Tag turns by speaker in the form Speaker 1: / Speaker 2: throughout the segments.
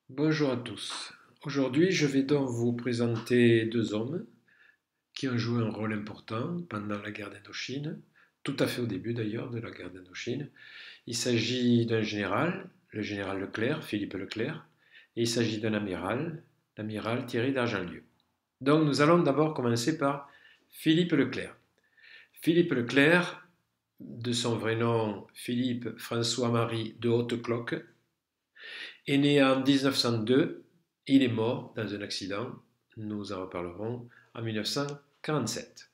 Speaker 1: Bonjour à tous. Aujourd'hui, je vais donc vous présenter deux hommes qui ont joué un rôle important pendant la guerre d'Indochine, tout à fait au début d'ailleurs de la guerre d'Indochine. Il s'agit d'un général, le général Leclerc, Philippe Leclerc, et il s'agit d'un amiral, l'amiral Thierry d'Argentlieu. Donc nous allons d'abord commencer par Philippe Leclerc. Philippe Leclerc, de son vrai nom Philippe François-Marie de Hautecloque, est né en 1902, il est mort dans un accident, nous en reparlerons, en 1947.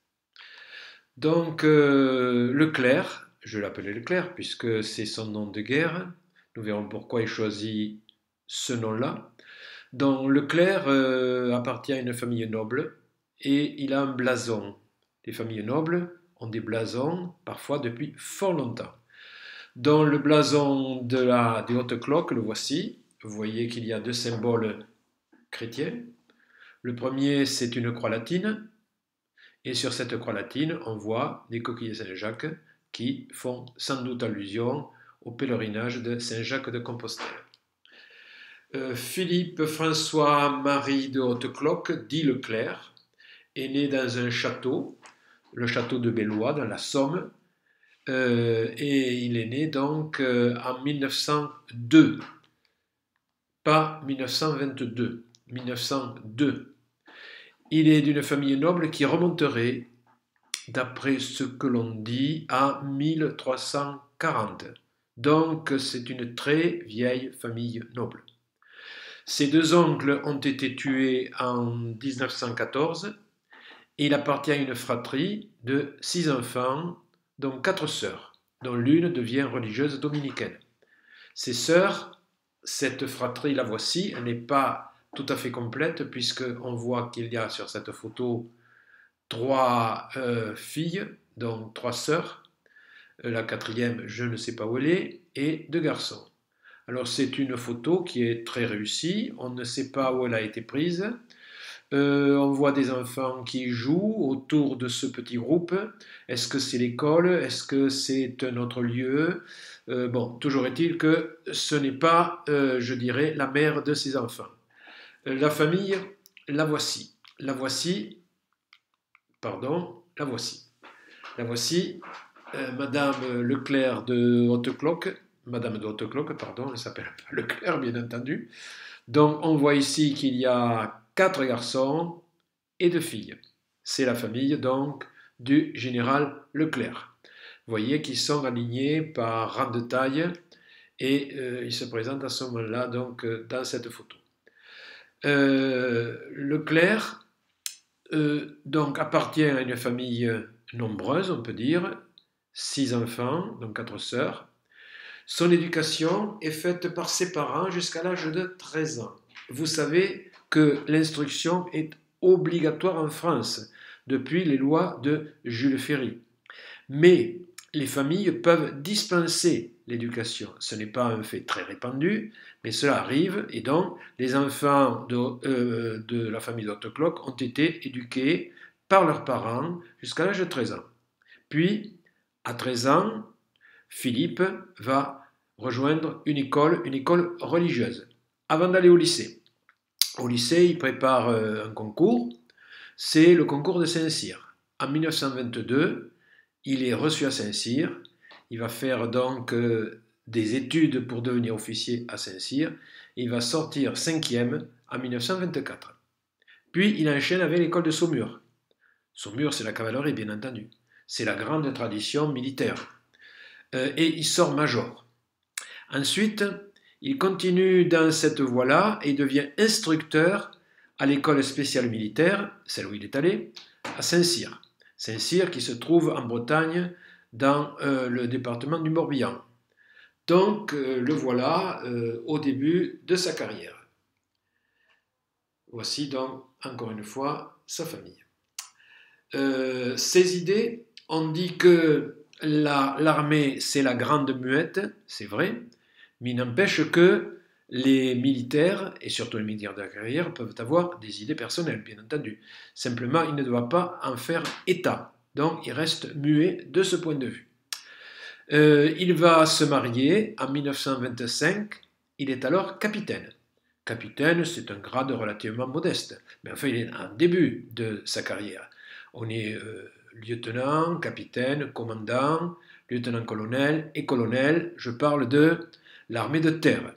Speaker 1: Donc Leclerc, je l'appelais Leclerc puisque c'est son nom de guerre, nous verrons pourquoi il choisit ce nom-là. Donc Leclerc appartient à une famille noble et il a un blason. Les familles nobles ont des blasons parfois depuis fort longtemps. Dans le blason des Hautes-Cloques, le voici. Vous voyez qu'il y a deux symboles chrétiens. Le premier, c'est une croix latine. Et sur cette croix latine, on voit des coquilles Saint-Jacques qui font sans doute allusion au pèlerinage de Saint-Jacques de Compostelle. Philippe François-Marie de Hautecloque, dit Leclerc, est né dans un château, le château de Bellois, dans la Somme, et il est né donc en 1902, pas 1922, 1902. Il est d'une famille noble qui remonterait, d'après ce que l'on dit, à 1340. Donc c'est une très vieille famille noble. Ses deux oncles ont été tués en 1914 et il appartient à une fratrie de 6 enfants, dont 4 sœurs, dont l'une devient religieuse dominicaine. Ses sœurs, cette fratrie, la voici, elle n'est pas tout à fait complète puisqu'on voit qu'il y a sur cette photo 3 filles, donc 3 sœurs, la quatrième, je ne sais pas où elle est, et 2 garçons. Alors c'est une photo qui est très réussie, on ne sait pas où elle a été prise. On voit des enfants qui jouent autour de ce petit groupe. Est-ce que c'est l'école? Est-ce que c'est un autre lieu? Bon, toujours est-il que ce n'est pas, je dirais, la mère de ces enfants. La famille, la voici. La voici, pardon, la voici. La voici, Madame Leclerc de Hautecloque, Madame de Hautecloque, pardon, elle ne s'appelle pas Leclerc, bien entendu. Donc on voit ici qu'il y a 4 garçons et 2 filles. C'est la famille donc du général Leclerc. Vous voyez qu'ils sont alignés par rang de taille et ils se présentent à ce moment-là donc dans cette photo. Leclerc donc appartient à une famille nombreuse, on peut dire, 6 enfants, donc 4 sœurs. Son éducation est faite par ses parents jusqu'à l'âge de 13 ans. Vous savez que l'instruction est obligatoire en France depuis les lois de Jules Ferry. Mais les familles peuvent dispenser l'éducation. Ce n'est pas un fait très répandu, mais cela arrive et donc les enfants de la famille d'Hautecloque ont été éduqués par leurs parents jusqu'à l'âge de 13 ans. Puis, à 13 ans, Philippe va rejoindre une école religieuse, avant d'aller au lycée. Au lycée, il prépare un concours, c'est le concours de Saint-Cyr. En 1922, il est reçu à Saint-Cyr, il va faire donc des études pour devenir officier à Saint-Cyr, et il va sortir 5e en 1924. Puis il enchaîne avec l'école de Saumur. Saumur, c'est la cavalerie, bien entendu. C'est la grande tradition militaire. Et il sort major. Ensuite, il continue dans cette voie-là et devient instructeur à l'école spéciale militaire, celle où il est allé, à Saint-Cyr. Saint-Cyr qui se trouve en Bretagne, dans le département du Morbihan. Donc, le voilà au début de sa carrière. Voici donc, encore une fois, sa famille. Ses idées, on dit que l'armée, c'est la grande muette, c'est vrai, mais il n'empêche que les militaires, et surtout les militaires de la carrière, peuvent avoir des idées personnelles, bien entendu. Simplement, ils ne doivent pas en faire état. Donc, il reste muet de ce point de vue. Il va se marier en 1925, il est alors capitaine. Capitaine, c'est un grade relativement modeste, mais enfin, il est en début de sa carrière. On est lieutenant, capitaine, commandant, lieutenant-colonel et colonel. Je parle de l'armée de terre.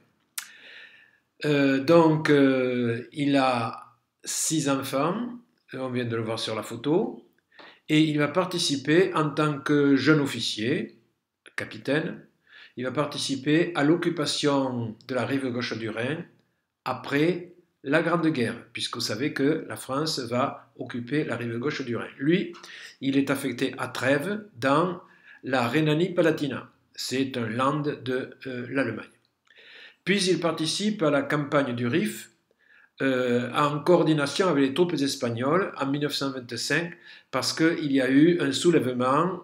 Speaker 1: Il a 6 enfants, on vient de le voir sur la photo, et il va participer en tant que jeune officier, capitaine, il va participer à l'occupation de la rive gauche du Rhin après la Grande Guerre, puisque vous savez que la France va occuper la rive gauche du Rhin. Lui, il est affecté à Trèves, dans la Rhénanie-Palatinat. C'est un land de l'Allemagne. Puis il participe à la campagne du Rif, en coordination avec les troupes espagnoles en 1925, parce qu'il y a eu un soulèvement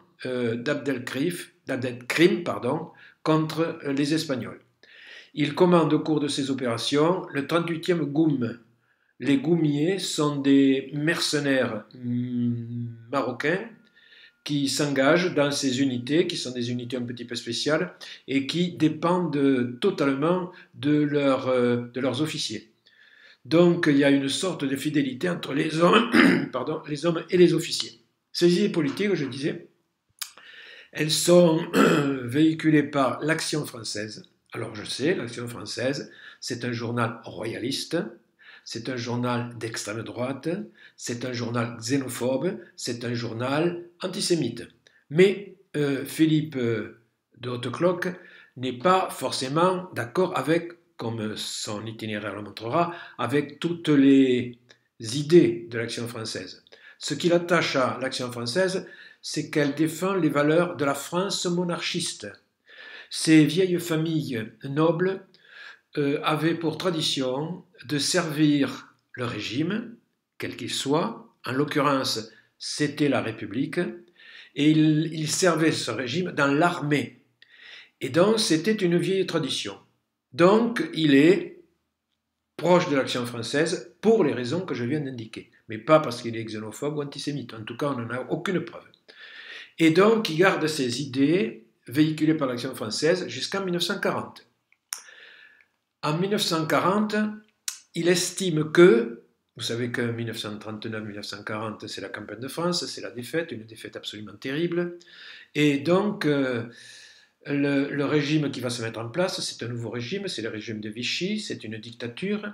Speaker 1: d'Abdelkrim contre les Espagnols. Il commande au cours de ces opérations le 38e Goum. Les Goumiers sont des mercenaires marocains qui s'engagent dans ces unités, qui sont des unités un petit peu spéciales et qui dépendent totalement de leurs officiers. Donc il y a une sorte de fidélité entre les hommes, les hommes et les officiers. Ces idées politiques, je disais, elles sont véhiculées par l'Action française. Alors je sais, l'Action française, c'est un journal royaliste, c'est un journal d'extrême droite, c'est un journal xénophobe, c'est un journal antisémite. Mais Philippe de Hautecloque n'est pas forcément d'accord avec, comme son itinéraire le montrera, avec toutes les idées de l'Action française. Ce qui l'attache à l'Action française, c'est qu'elle défend les valeurs de la France monarchiste. Ces vieilles familles nobles avaient pour tradition de servir le régime, quel qu'il soit. En l'occurrence, c'était la République, et ils servaient ce régime dans l'armée. Et donc, c'était une vieille tradition. Donc, il est proche de l'Action française pour les raisons que je viens d'indiquer, mais pas parce qu'il est xénophobe ou antisémite. En tout cas, on n'en a aucune preuve. Et donc, il garde ces idées véhiculées par l'Action française jusqu'en 1940. En 1940, il estime que, vous savez que 1939-1940, c'est la campagne de France, c'est la défaite, une défaite absolument terrible, et donc le régime qui va se mettre en place, c'est un nouveau régime, c'est le régime de Vichy, c'est une dictature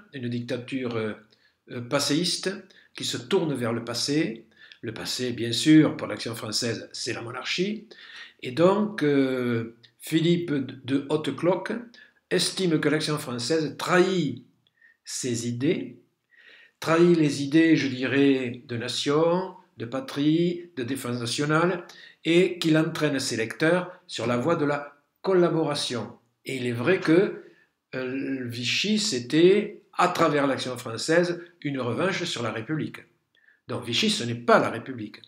Speaker 1: passéiste qui se tourne vers le passé. Le passé, bien sûr, pour l'Action française, c'est la monarchie. Et donc, Philippe de Hautecloque estime que l'Action française trahit ses idées, trahit les idées, je dirais, de nation, de patrie, de défense nationale, et qu'il entraîne ses lecteurs sur la voie de la collaboration. Et il est vrai que Vichy, c'était, à travers l'Action française, une revanche sur la République. Donc Vichy, ce n'est pas la République.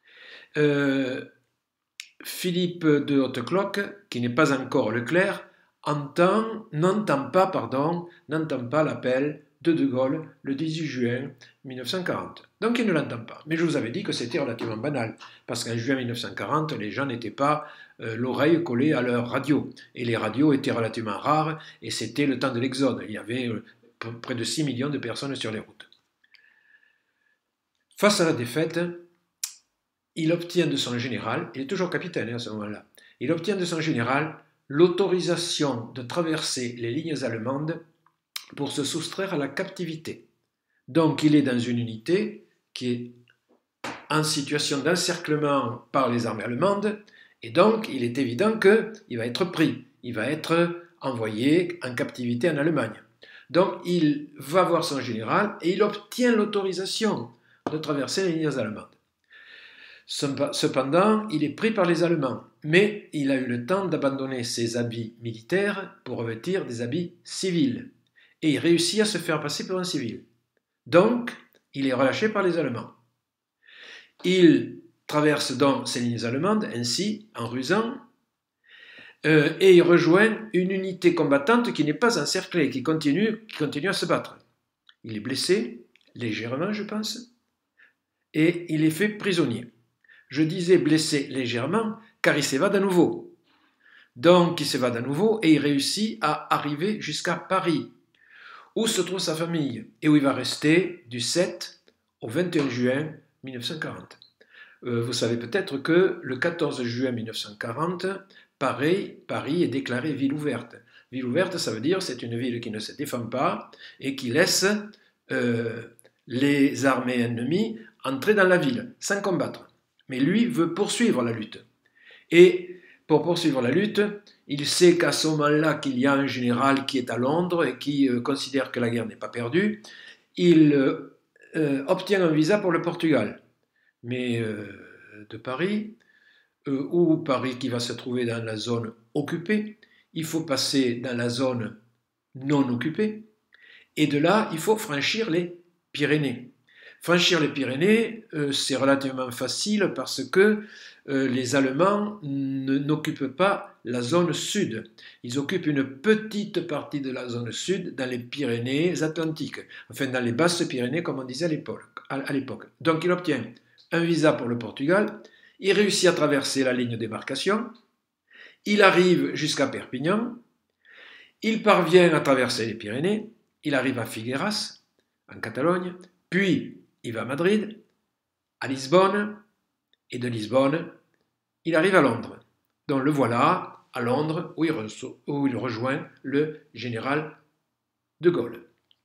Speaker 1: Philippe de Hautecloque, qui n'est pas encore Leclerc, n'entend pas l'appel de Gaulle le 18 juin 1940. Donc il ne l'entend pas. Mais je vous avais dit que c'était relativement banal, parce qu'en juin 1940, les gens n'étaient pas l'oreille collée à leur radio. Et les radios étaient relativement rares, et c'était le temps de l'Exode. Il y avait près de 6 millions de personnes sur les routes. Face à la défaite, il obtient de son général, il est toujours capitaine à ce moment-là, il obtient de son général l'autorisation de traverser les lignes allemandes pour se soustraire à la captivité. Donc il est dans une unité qui est en situation d'encerclement par les armées allemandes, et donc il est évident qu'il va être pris, il va être envoyé en captivité en Allemagne. Donc il va voir son général et il obtient l'autorisation de traverser les lignes allemandes. Cependant, il est pris par les Allemands, mais il a eu le temps d'abandonner ses habits militaires pour revêtir des habits civils. Et il réussit à se faire passer pour un civil. Donc, il est relâché par les Allemands. Il traverse donc ces lignes allemandes, ainsi, en rusant, et il rejoint une unité combattante qui n'est pas encerclée, qui continue à se battre. Il est blessé, légèrement je pense, et il est fait prisonnier. Je disais blessé légèrement, car il s'évade à nouveau. Donc il s'évade à nouveau et il réussit à arriver jusqu'à Paris, où se trouve sa famille et où il va rester du 7 au 21 juin 1940. Vous savez peut-être que le 14 juin 1940, Paris est déclarée ville ouverte. Ville ouverte, ça veut dire c'est une ville qui ne se défend pas et qui laisse les armées ennemies entrer dans la ville sans combattre. Mais lui veut poursuivre la lutte. Et pour poursuivre la lutte, il sait qu'à ce moment-là qu'il y a un général qui est à Londres et qui considère que la guerre n'est pas perdue. Il obtient un visa pour le Portugal, mais de Paris, ou Paris qui va se trouver dans la zone occupée, il faut passer dans la zone non occupée, et de là, il faut franchir les Pyrénées. Franchir les Pyrénées, c'est relativement facile parce que les Allemands n'occupent pas la zone sud. Ils occupent une petite partie de la zone sud dans les Pyrénées atlantiques, enfin dans les basses Pyrénées comme on disait à l'époque. Donc il obtient un visa pour le Portugal, il réussit à traverser la ligne de démarcation, il arrive jusqu'à Perpignan, il parvient à traverser les Pyrénées, il arrive à Figueras, en Catalogne, puis il va à Madrid, à Lisbonne, et de Lisbonne, il arrive à Londres. Donc le voilà à Londres où il rejoint le général de Gaulle.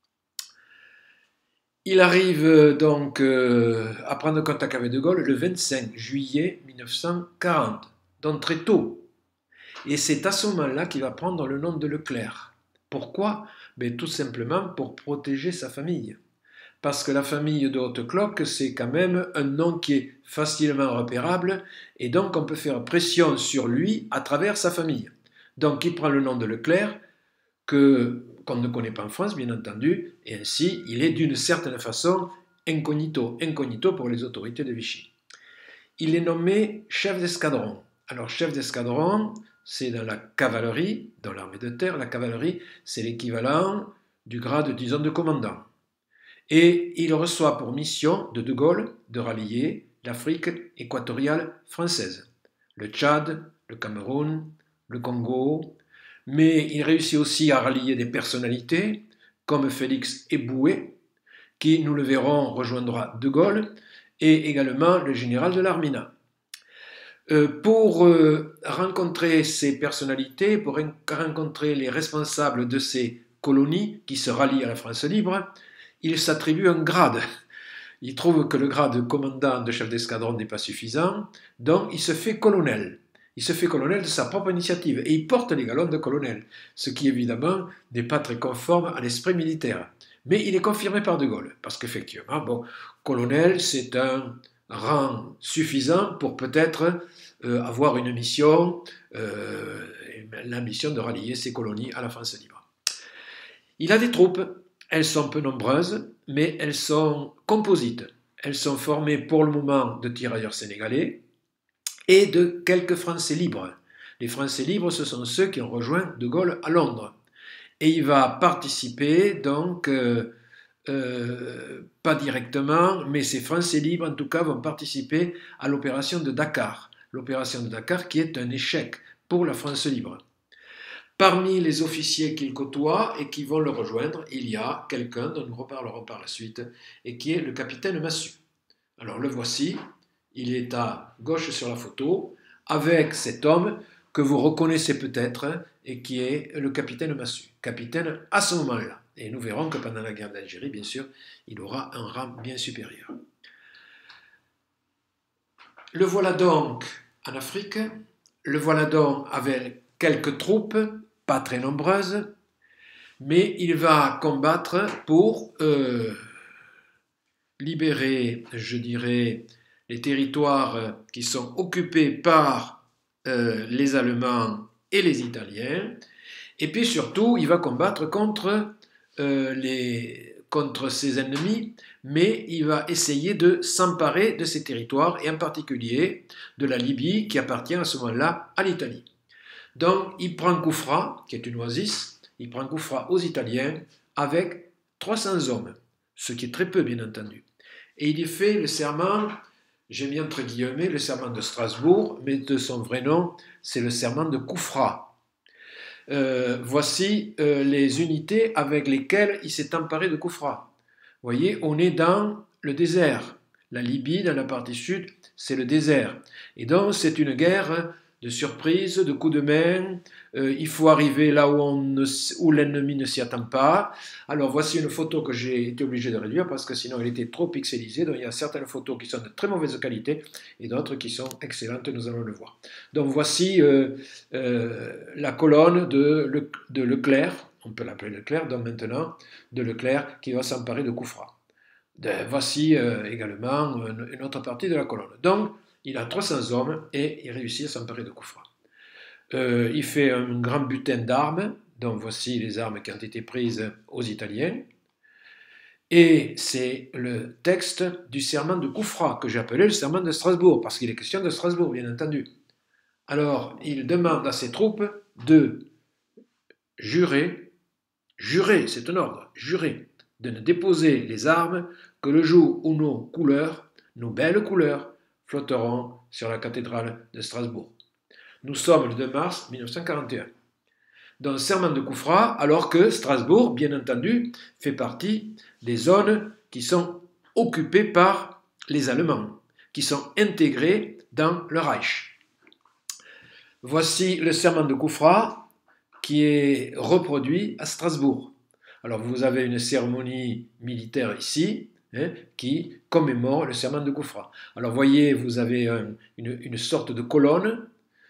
Speaker 1: Il arrive donc à prendre contact avec de Gaulle le 25 juillet 1940, donc très tôt. Et c'est à ce moment-là qu'il va prendre le nom de Leclerc. Pourquoi? Tout simplement pour protéger sa famille. Parce que la famille de Haute-Cloque, c'est quand même un nom qui est facilement repérable, et donc on peut faire pression sur lui à travers sa famille. Donc il prend le nom de Leclerc, qu'on ne connaît pas en France, bien entendu, et ainsi il est d'une certaine façon incognito pour les autorités de Vichy. Il est nommé chef d'escadron. Alors chef d'escadron, c'est dans la cavalerie, dans l'armée de terre, la cavalerie, c'est l'équivalent du grade, disons, de commandant. Et il reçoit pour mission de Gaulle de rallier l'Afrique équatoriale française, le Tchad, le Cameroun, le Congo, mais il réussit aussi à rallier des personnalités comme Félix Éboué, qui, nous le verrons, rejoindra de Gaulle, et également le général de l'Armina. Pour rencontrer ces personnalités, pour rencontrer les responsables de ces colonies qui se rallient à la France libre, il s'attribue un grade. Il trouve que le grade de commandant de chef d'escadron n'est pas suffisant, donc il se fait colonel. Il se fait colonel de sa propre initiative et il porte les galons de colonel, ce qui évidemment n'est pas très conforme à l'esprit militaire. Mais il est confirmé par de Gaulle, parce qu'effectivement, colonel, c'est un rang suffisant pour peut-être avoir une mission, la mission de rallier ces colonies à la France libre. Il a des troupes. Elles sont peu nombreuses, mais elles sont composites. Elles sont formées pour le moment de tirailleurs sénégalais et de quelques Français libres. Les Français libres, ce sont ceux qui ont rejoint de Gaulle à Londres. Et il va participer, donc, pas directement, mais ces Français libres, en tout cas, vont participer à l'opération de Dakar. L'opération de Dakar qui est un échec pour la France libre. Parmi les officiers qu'il côtoie et qui vont le rejoindre, il y a quelqu'un dont nous reparlerons par la suite, et qui est le capitaine Massu. Alors le voici, il est à gauche sur la photo, avec cet homme que vous reconnaissez peut-être, et qui est le capitaine Massu. Capitaine à ce moment-là. Et nous verrons que pendant la guerre d'Algérie, bien sûr, il aura un rang bien supérieur. Le voilà donc en Afrique, le voilà donc avec quelques troupes, pas très nombreuses, mais il va combattre pour libérer, je dirais, les territoires qui sont occupés par les Allemands et les Italiens, et puis surtout, il va combattre contre ses ennemis, mais il va essayer de s'emparer de ces territoires, et en particulier de la Libye, qui appartient à ce moment-là à l'Italie. Donc, il prend Koufra, qui est une oasis, il prend Koufra aux Italiens avec 300 hommes, ce qui est très peu, bien entendu. Et il y fait le serment, j'ai mis entre guillemets, le serment de Strasbourg, mais de son vrai nom, c'est le serment de Koufra. voici les unités avec lesquelles il s'est emparé de Koufra. Vous voyez, on est dans le désert. La Libye, dans la partie sud, c'est le désert. Et donc, c'est une guerre de surprise, de coups de main. Il faut arriver là où l'ennemi ne s'y attend pas. Alors, voici une photo que j'ai été obligé de réduire parce que sinon, elle était trop pixelisée. Donc, il y a certaines photos qui sont de très mauvaise qualité et d'autres qui sont excellentes, nous allons le voir. Donc, voici la colonne de Leclerc, on peut l'appeler Leclerc, donc maintenant, de Leclerc qui va s'emparer de Koufra. Voici également une autre partie de la colonne. Donc, il a 300 hommes et il réussit à s'emparer de Koufra. Il fait un grand butin d'armes, donc voici les armes qui ont été prises aux Italiens. Et c'est le texte du serment de Koufra, que j'ai appelé le serment de Strasbourg, parce qu'il est question de Strasbourg, bien entendu. Alors, il demande à ses troupes de jurer, c'est un ordre, jurer, de ne déposer les armes que le jour où nos couleurs, nos belles couleurs, flotteront sur la cathédrale de Strasbourg. Nous sommes le 2 mars 1941. Dans le serment de Koufra, alors que Strasbourg, bien entendu, fait partie des zones qui sont occupées par les Allemands, qui sont intégrées dans le Reich. Voici le serment de Koufra qui est reproduit à Strasbourg. Alors vous avez une cérémonie militaire ici qui commémore le serment de Koufra. Alors voyez, vous avez une sorte de colonne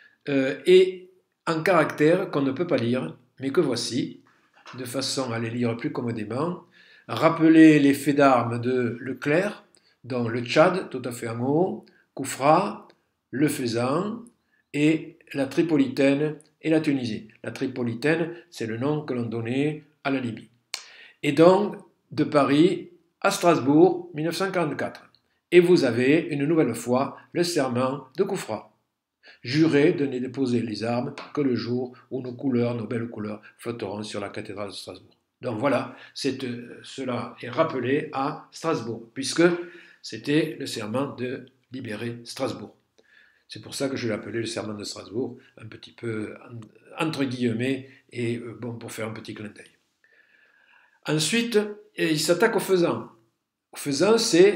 Speaker 1: et un caractère qu'on ne peut pas lire, mais que voici, de façon à les lire plus commodément. Rappelez les faits d'armes de Leclerc, dont le Tchad, tout à fait en haut, Koufra, le Faisan et la Tripolitaine et la Tunisie. La Tripolitaine, c'est le nom que l'on donnait à la Libye. Et donc, de Paris à Strasbourg, 1944. Et vous avez une nouvelle fois le serment de Koufra. Jurez de ne déposer les armes que le jour où nos couleurs, nos belles couleurs, flotteront sur la cathédrale de Strasbourg. Donc voilà, cela est rappelé à Strasbourg, puisque c'était le serment de libérer Strasbourg. C'est pour ça que je l'ai appelé le serment de Strasbourg, un petit peu entre guillemets, et bon, pour faire un petit clin d'œil. Ensuite, il s'attaque aux Faisans. Aux Faisans,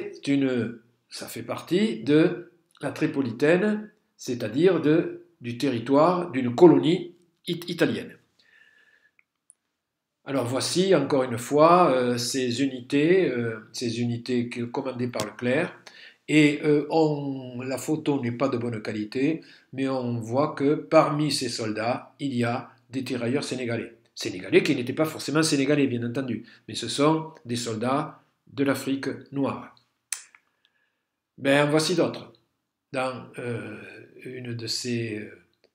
Speaker 1: ça fait partie de la Tripolitaine, c'est-à-dire du territoire d'une colonie italienne. Alors voici encore une fois ces unités commandées par Leclerc. Et la photo n'est pas de bonne qualité, mais on voit que parmi ces soldats, il y a des tirailleurs sénégalais. Sénégalais qui n'étaient pas forcément sénégalais, bien entendu, mais ce sont des soldats de l'Afrique noire. Ben, voici d'autres. Dans un de ces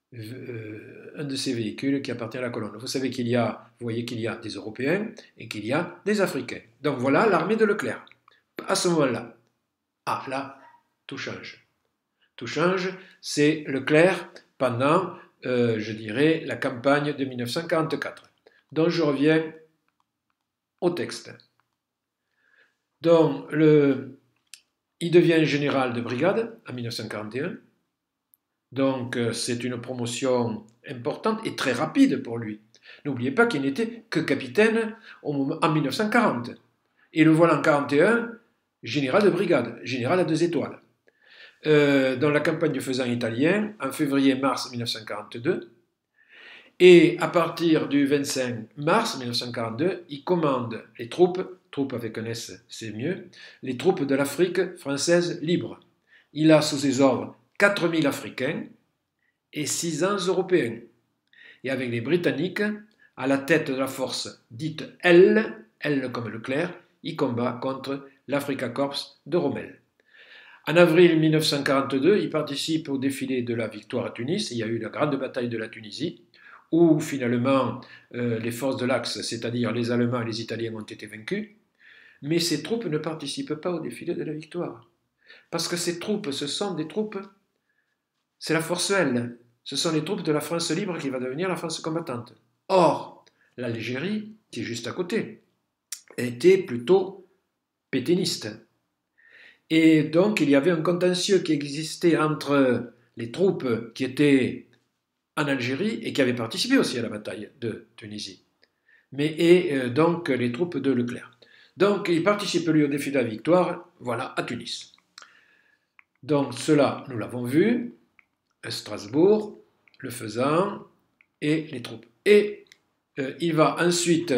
Speaker 1: véhicules qui appartient à la colonne. Vous voyez qu'il y a des Européens et qu'il y a des Africains. Donc voilà l'armée de Leclerc. À ce moment-là, là, tout change. Tout change, c'est Leclerc pendant, je dirais, la campagne de 1944. Donc je reviens au texte. Donc, il devient général de brigade en 1941. Donc, c'est une promotion importante et très rapide pour lui. N'oubliez pas qu'il n'était que capitaine en 1940. Et le voilà en 1941, général de brigade, général à 2 étoiles. Dans la campagne du Faisan italien, en février-mars 1942. Et à partir du 25 mars 1942, il commande les troupes avec un S, c'est mieux, les troupes de l'Afrique française libre. Il a sous ses ordres 4000 Africains et 600 Européens. Et avec les Britanniques, à la tête de la force dite L comme Leclerc, il combat contre l'Africa Corps de Rommel. En avril 1942, il participe au défilé de la victoire à Tunis. Il y a eu la grande bataille de la Tunisie, où finalement les forces de l'Axe, c'est-à-dire les Allemands et les Italiens, ont été vaincus. Mais ces troupes ne participent pas au défilé de la victoire. Parce que ces troupes, c'est la force L. Ce sont les troupes de la France libre qui va devenir la France combattante. Or, l'Algérie, qui est juste à côté, était plutôt pétainiste. Et donc, il y avait un contentieux qui existait entre les troupes qui étaient en Algérie et qui avait participé aussi à la bataille de Tunisie. Et donc les troupes de Leclerc. Donc il participe lui au défi de la victoire, voilà, à Tunis. Donc cela, nous l'avons vu, Strasbourg, le faisant, et les troupes. Et il va ensuite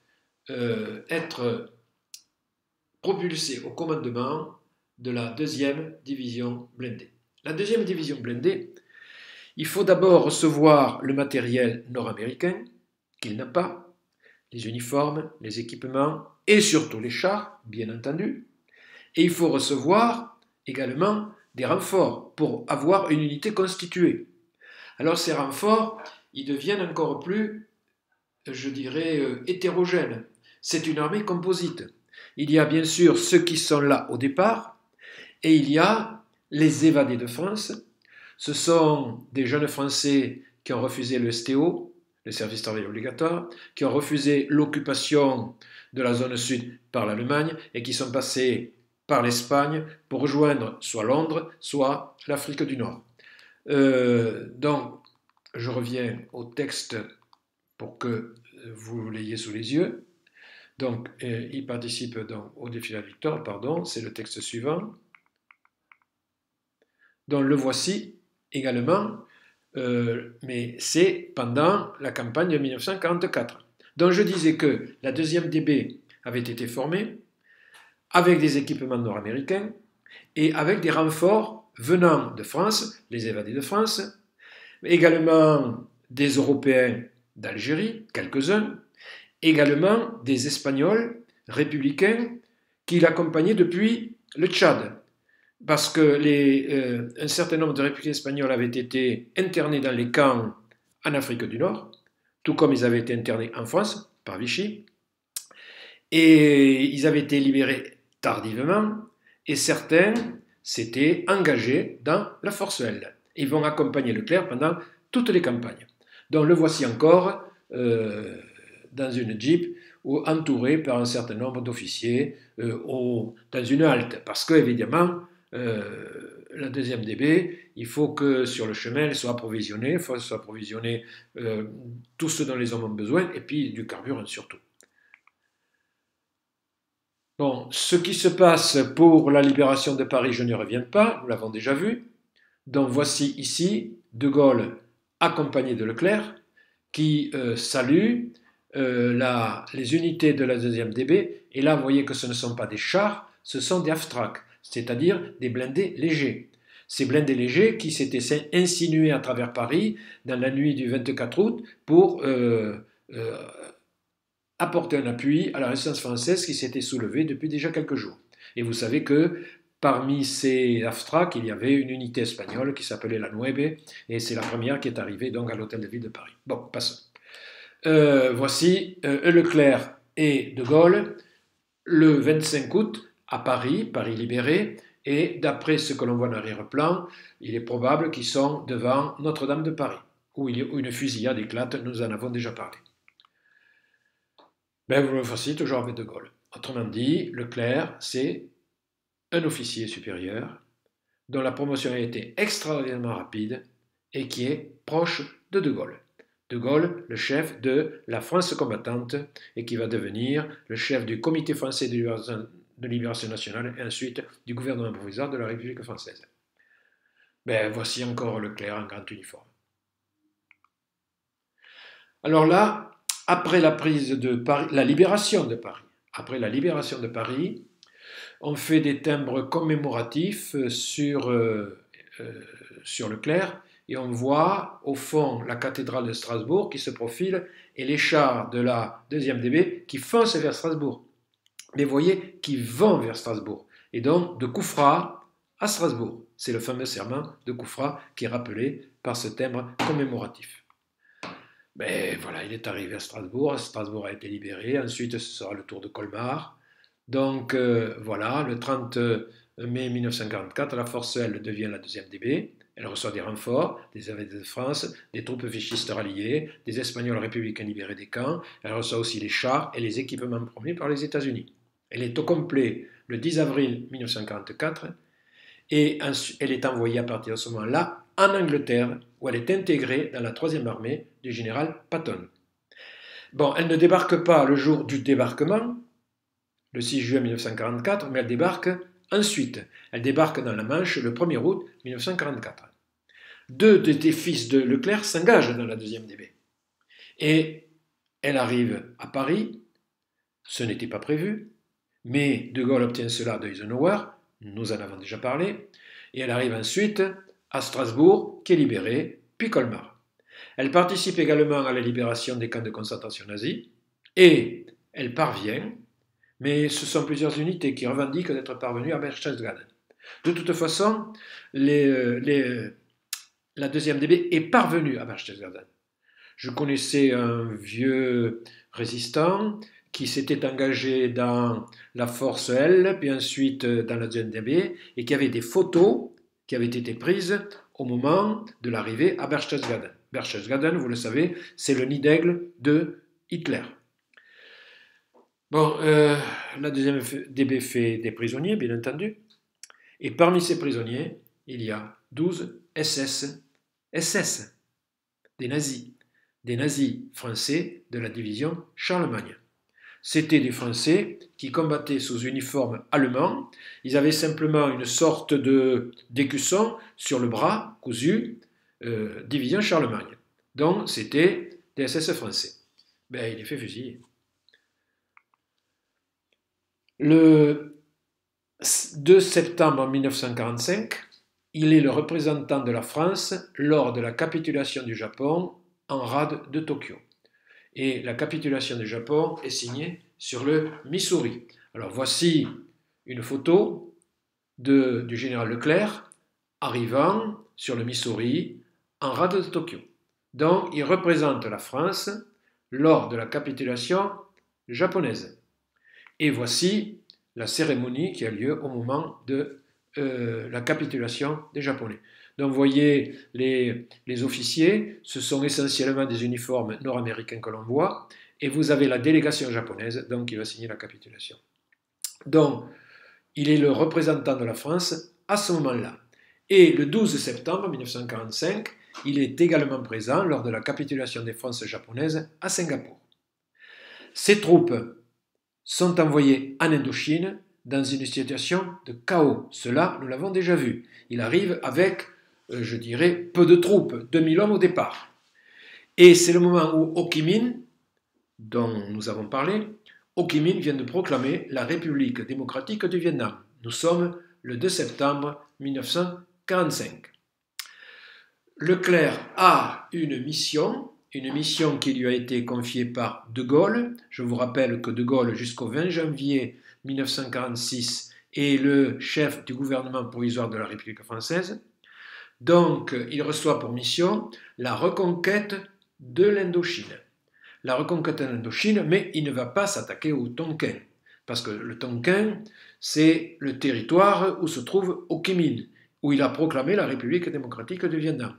Speaker 1: être propulsé au commandement de la 2e division blindée. La 2e division blindée, il faut d'abord recevoir le matériel nord-américain, qu'il n'a pas, les uniformes, les équipements et surtout les chars, bien entendu. Et il faut recevoir également des renforts pour avoir une unité constituée. Alors ces renforts, ils deviennent encore plus, je dirais, hétérogènes. C'est une armée composite. Il y a bien sûr ceux qui sont là au départ, et il y a les évadés de France. Ce sont des jeunes Français qui ont refusé le STO, le service travail obligatoire, qui ont refusé l'occupation de la zone sud par l'Allemagne et qui sont passés par l'Espagne pour rejoindre soit Londres, soit l'Afrique du Nord. Donc, je reviens au texte pour que vous l'ayez sous les yeux. Donc, il participe donc au défi de la victoire, pardon, c'est le texte suivant. Donc, le voici également, mais c'est pendant la campagne de 1944. Donc, je disais que la 2e DB avait été formée avec des équipements nord-américains et avec des renforts venant de France, les évadés de France, également des Européens d'Algérie, quelques-uns, également des Espagnols républicains qui l'accompagnaient depuis le Tchad, parce que un certain nombre de républicains espagnols avaient été internés dans les camps en Afrique du Nord, tout comme ils avaient été internés en France par Vichy, et ils avaient été libérés tardivement, et certains s'étaient engagés dans la force L. Ils vont accompagner Leclerc pendant toutes les campagnes. Donc le voici encore dans une Jeep entouré par un certain nombre d'officiers dans une halte, parce que évidemment la 2e DB, il faut que sur le chemin elle soit approvisionnée, tout ce dont les hommes ont besoin, et puis du carburant surtout. Bon, ce qui se passe pour la libération de Paris, je n'y reviens pas, nous l'avons déjà vu. Donc voici ici De Gaulle accompagné de Leclerc qui salue les unités de la 2e DB. Et là, vous voyez que ce ne sont pas des chars, ce sont des Aftrak, c'est-à-dire des blindés légers. Ces blindés légers qui s'étaient insinués à travers Paris dans la nuit du 24 août pour apporter un appui à la résistance française qui s'était soulevée depuis déjà quelques jours. Et vous savez que parmi ces Aftrak, il y avait une unité espagnole qui s'appelait la Nueve, et c'est la première qui est arrivée donc à l'hôtel de ville de Paris. Bon, passons. Voici Leclerc et De Gaulle le 25 août à Paris, Paris libéré, et d'après ce que l'on voit en arrière-plan, il est probable qu'ils sont devant Notre-Dame de Paris, où une fusillade éclate, nous en avons déjà parlé. Ben, vous le voici toujours avec De Gaulle. Autrement dit, Leclerc, c'est un officier supérieur dont la promotion a été extraordinairement rapide et qui est proche de De Gaulle. De Gaulle, le chef de la France combattante et qui va devenir le chef du Comité français de libération nationale et ensuite du gouvernement provisoire de la République française. Ben, voici encore Leclerc en grand uniforme. Alors là, après la prise de Paris, la libération de Paris, on fait des timbres commémoratifs sur Leclerc et on voit au fond la cathédrale de Strasbourg qui se profile et les chars de la 2e DB qui foncent vers Strasbourg. Mais vous voyez, qui vont vers Strasbourg. Et donc de Koufra à Strasbourg. C'est le fameux serment de Koufra qui est rappelé par ce timbre commémoratif. Mais voilà, il est arrivé à Strasbourg a été libéré, ensuite ce sera le tour de Colmar. Donc voilà, le 30 mai 1944, la force L devient la 2e DB, elle reçoit des renforts, des évadés de France, des troupes vichistes ralliées, des Espagnols républicains libérés des camps, elle reçoit aussi les chars et les équipements promis par les États-Unis. Elle est au complet le 10 avril 1944 et elle est envoyée à partir de ce moment-là en Angleterre, où elle est intégrée dans la 3e armée du général Patton. Bon, elle ne débarque pas le jour du débarquement, le 6 juin 1944, mais elle débarque ensuite. Elle débarque dans la Manche le 1er août 1944. Deux des fils de Leclerc s'engagent dans la 2e DB. Et elle arrive à Paris, ce n'était pas prévu, mais De Gaulle obtient cela d'Eisenhower, nous en avons déjà parlé, et elle arrive ensuite à Strasbourg, qui est libérée, puis Colmar. Elle participe également à la libération des camps de concentration nazis, et elle parvient, mais ce sont plusieurs unités qui revendiquent d'être parvenues à Berchtesgaden. De toute façon, la 2e DB est parvenue à Berchtesgaden. Je connaissais un vieux résistant qui s'était engagé dans la force L, puis ensuite dans la 2e DB, et qui avait des photos qui avaient été prises au moment de l'arrivée à Berchtesgaden. Berchtesgaden, vous le savez, c'est le nid d'aigle de Hitler. Bon, la 2e DB fait des prisonniers, bien entendu, et parmi ces prisonniers, il y a 12 SS, des nazis français de la division Charlemagne. C'étaient des Français qui combattaient sous uniforme allemand. Ils avaient simplement une sorte d'écusson sur le bras, cousu, division Charlemagne. Donc, c'était des SS français. Ben, il est fait fusiller. Le 2 septembre 1945, il est le représentant de la France lors de la capitulation du Japon en rade de Tokyo. Et la capitulation du Japon est signée sur le Missouri. Alors voici une photo du général Leclerc arrivant sur le Missouri en rade de Tokyo. Donc il représente la France lors de la capitulation japonaise. Et voici la cérémonie qui a lieu au moment de la capitulation des Japonais. Donc vous voyez les officiers, ce sont essentiellement des uniformes nord-américains que l'on voit, et vous avez la délégation japonaise, donc qui va signer la capitulation. Donc, il est le représentant de la France à ce moment-là. Et le 12 septembre 1945, il est également présent lors de la capitulation des forces japonaises à Singapour. Ces troupes sont envoyées en Indochine dans une situation de chaos. Cela, nous l'avons déjà vu. Il arrive avec, je dirais, peu de troupes, 2000 hommes au départ. Et c'est le moment où Ho Chi Minh, dont nous avons parlé, Ho Chi Minh vient de proclamer la République démocratique du Vietnam. Nous sommes le 2 septembre 1945. Leclerc a une mission qui lui a été confiée par De Gaulle. Je vous rappelle que De Gaulle, jusqu'au 20 janvier 1946, est le chef du gouvernement provisoire de la République française. Donc, il reçoit pour mission la reconquête de l'Indochine. La reconquête de l'Indochine, mais il ne va pas s'attaquer au Tonkin, parce que le Tonkin, c'est le territoire où se trouve Ho Chi Minh, où il a proclamé la République démocratique du Vietnam.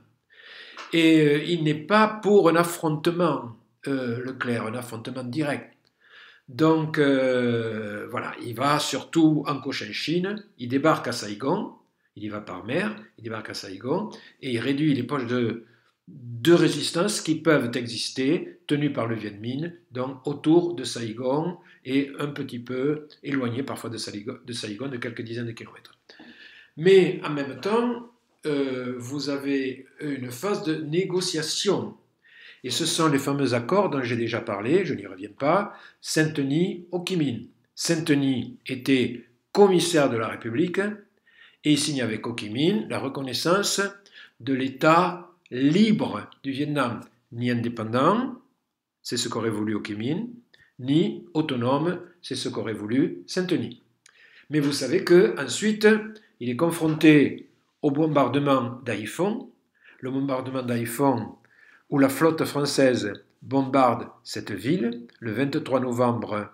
Speaker 1: Et il n'est pas pour un affrontement, Leclerc, un affrontement direct. Donc, voilà, il va surtout en Cochinchine, il débarque à Saigon, il y va par mer, il débarque à Saigon, et il réduit les poches de résistance qui peuvent exister, tenues par le Viet Minh, donc autour de Saigon, et un petit peu éloigné parfois de Saigon de quelques dizaines de kilomètres. Mais en même temps, vous avez une phase de négociation. Et ce sont les fameux accords dont j'ai déjà parlé, je n'y reviens pas, Saint-Denis-Ho Chi Minh. Saint-Denis était commissaire de la République et il signe avec Ho Chi Minh la reconnaissance de l'État libre du Vietnam, ni indépendant, c'est ce qu'aurait voulu Ho Chi Minh, ni autonome, c'est ce qu'aurait voulu Saint-Denis. Mais vous savez qu'ensuite, il est confronté au bombardement d'Haiphong, le bombardement d'Haiphong où la flotte française bombarde cette ville le 23 novembre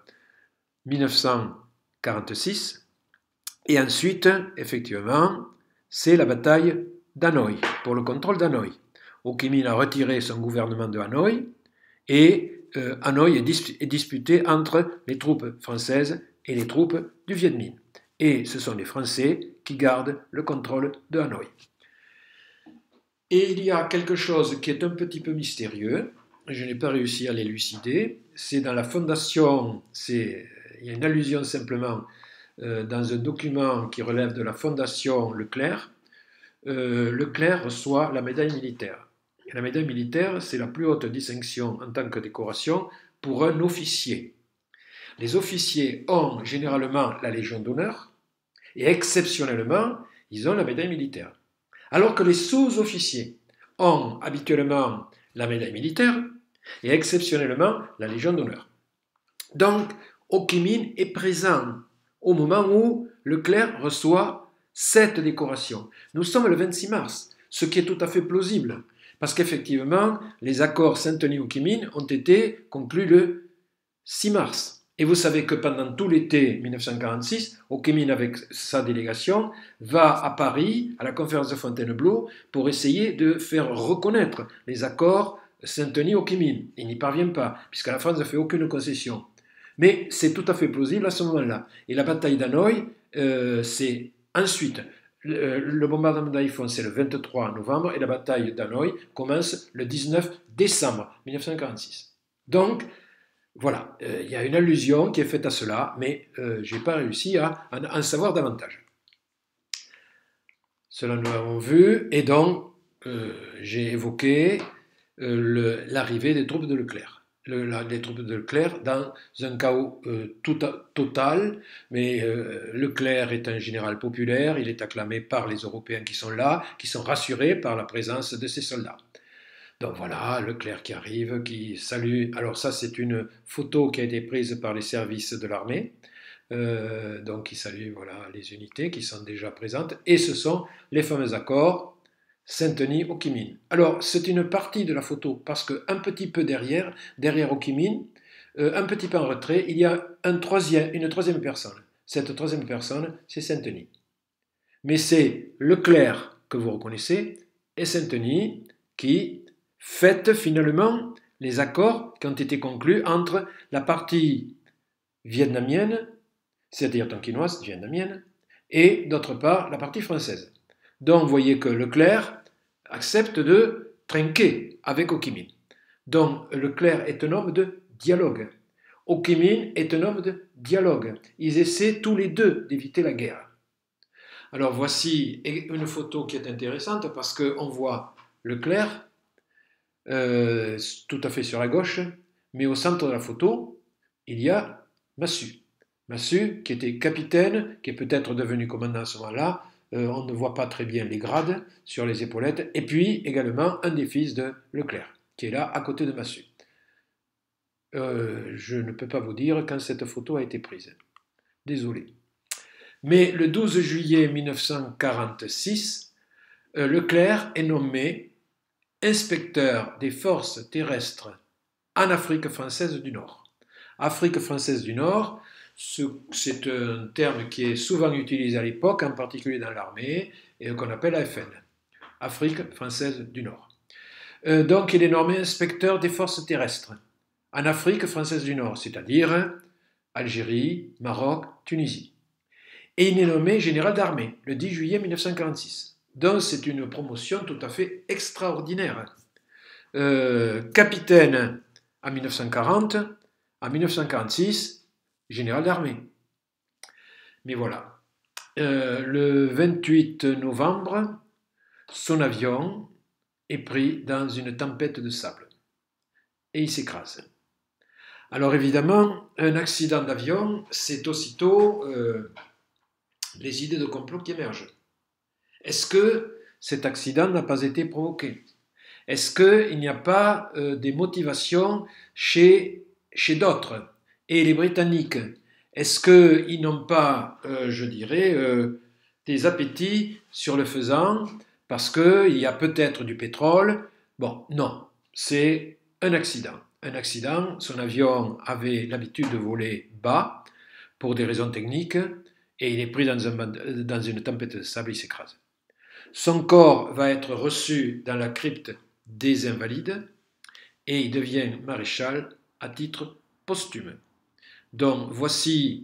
Speaker 1: 1946. Et ensuite, effectivement, c'est la bataille d'Hanoï, pour le contrôle d'Hanoï. Ho Chi Minh a retiré son gouvernement de Hanoï et Hanoï est disputé entre les troupes françaises et les troupes du Viet Minh. Et ce sont les Français qui gardent le contrôle de Hanoï. Et il y a quelque chose qui est un petit peu mystérieux, je n'ai pas réussi à l'élucider, c'est dans la fondation, il y a une allusion simplement dans un document qui relève de la fondation Leclerc. Leclerc reçoit la médaille militaire. Et la médaille militaire, c'est la plus haute distinction en tant que décoration pour un officier. Les officiers ont généralement la Légion d'honneur et exceptionnellement, ils ont la médaille militaire. Alors que les sous-officiers ont habituellement la médaille militaire et exceptionnellement la Légion d'honneur. Donc, Ho Chi Minh est présent au moment où Leclerc reçoit cette décoration. Nous sommes le 26 mars, ce qui est tout à fait plausible, parce qu'effectivement, les accords Saint-Denis-Ho Chi Minh ont été conclus le 6 mars. Et vous savez que pendant tout l'été 1946, Ho Chi Minh, avec sa délégation, va à Paris, à la conférence de Fontainebleau, pour essayer de faire reconnaître les accords Saint-Denis-Ho Chi Minh. Il n'y parvient pas, puisque la France ne fait aucune concession. Mais c'est tout à fait plausible à ce moment-là. Et la bataille d'Hanoï, c'est ensuite. Le bombardement d'Haïphong, c'est le 23 novembre, et la bataille d'Hanoï commence le 19 décembre 1946. Donc, voilà, il y a une allusion qui est faite à cela, mais je n'ai pas réussi à en savoir davantage. Cela nous l'avons vu, et donc j'ai évoqué l'arrivée des troupes de Leclerc. Les troupes de Leclerc dans un chaos total, mais Leclerc est un général populaire, il est acclamé par les Européens qui sont là, qui sont rassurés par la présence de ses soldats. Donc voilà, Leclerc qui arrive, qui salue. Alors ça, c'est une photo qui a été prise par les services de l'armée. Donc qui salue voilà, les unités qui sont déjà présentes. Et ce sont les fameux accords Saint-Denis-Ho Chi Minh. Alors c'est une partie de la photo parce qu'un petit peu derrière Ho Chi Minh, un petit peu en retrait, il y a une troisième personne. Cette troisième personne, c'est Saint-Denis. Mais c'est Leclerc que vous reconnaissez et Saint-Denis qui fête finalement les accords qui ont été conclus entre la partie vietnamienne, c'est-à-dire tonkinoise, vietnamienne, et d'autre part la partie française. Donc vous voyez que Leclerc accepte de trinquer avec Ho Chi Minh. Donc Leclerc est un homme de dialogue. Ho Chi Minh est un homme de dialogue. Ils essaient tous les deux d'éviter la guerre. Alors voici une photo qui est intéressante parce qu'on voit Leclerc tout à fait sur la gauche, mais au centre de la photo, il y a Massu. Massu, qui était capitaine, qui est peut-être devenu commandant à ce moment-là, on ne voit pas très bien les grades sur les épaulettes, et puis également un des fils de Leclerc, qui est là à côté de Massu. Je ne peux pas vous dire quand cette photo a été prise. Désolé. Mais le 12 juillet 1946, Leclerc est nommé inspecteur des forces terrestres en Afrique française du Nord. Afrique française du Nord, c'est un terme qui est souvent utilisé à l'époque, en particulier dans l'armée, et qu'on appelle AFN, Afrique française du Nord. Donc il est nommé inspecteur des forces terrestres en Afrique française du Nord, c'est-à-dire Algérie, Maroc, Tunisie. Et il est nommé général d'armée le 10 juillet 1946. Donc c'est une promotion tout à fait extraordinaire. Capitaine en 1940, en 1946, général d'armée. Mais voilà. Le 28 novembre, son avion est pris dans une tempête de sable et il s'écrase. Alors évidemment, un accident d'avion, c'est aussitôt les idées de complot qui émergent. Est-ce que cet accident n'a pas été provoqué? Est-ce qu'il n'y a pas des motivations chez d'autres? Et les Britanniques, est-ce qu'ils n'ont pas, je dirais, des appétits sur le faisant parce qu'il y a peut-être du pétrole? Bon, non, c'est un accident. Un accident, son avion avait l'habitude de voler bas pour des raisons techniques et il est pris dans une tempête de sable, il s'écrase. Son corps va être reçu dans la crypte des Invalides et il devient maréchal à titre posthume. Donc voici